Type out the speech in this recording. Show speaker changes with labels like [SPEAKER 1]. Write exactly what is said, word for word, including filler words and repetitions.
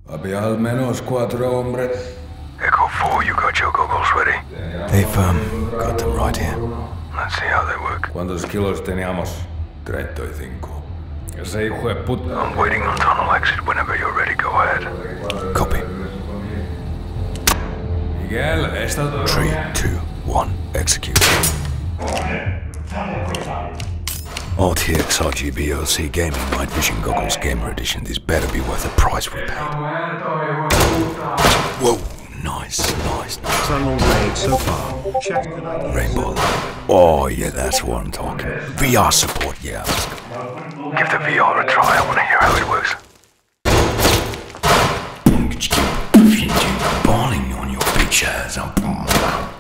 [SPEAKER 1] Había al menos cuatro hombres.
[SPEAKER 2] Echo four, you got your goggles ready?
[SPEAKER 3] They've, um, got them right here.
[SPEAKER 2] Let's see how they work.
[SPEAKER 1] ¿Cuántos kilos teníamos? treinta y cinco. Ese hijo de puta.
[SPEAKER 2] I'm waiting on tunnel exit. Whenever you're ready, go ahead.
[SPEAKER 3] Copy.
[SPEAKER 1] Miguel, esta...
[SPEAKER 3] Three, two, one, execute. R T X R G B O C Gaming Night Vision Goggles Gamer Edition. This better be worth the price we paid. Whoa, nice, nice, nice.
[SPEAKER 4] Tunnels made so far. Check the night.
[SPEAKER 3] Rainbow light. Oh, yeah, that's what I'm talking. V R support, yeah.
[SPEAKER 2] Give the V R a try. I want to hear how it works.
[SPEAKER 3] Balling on your bitch ass.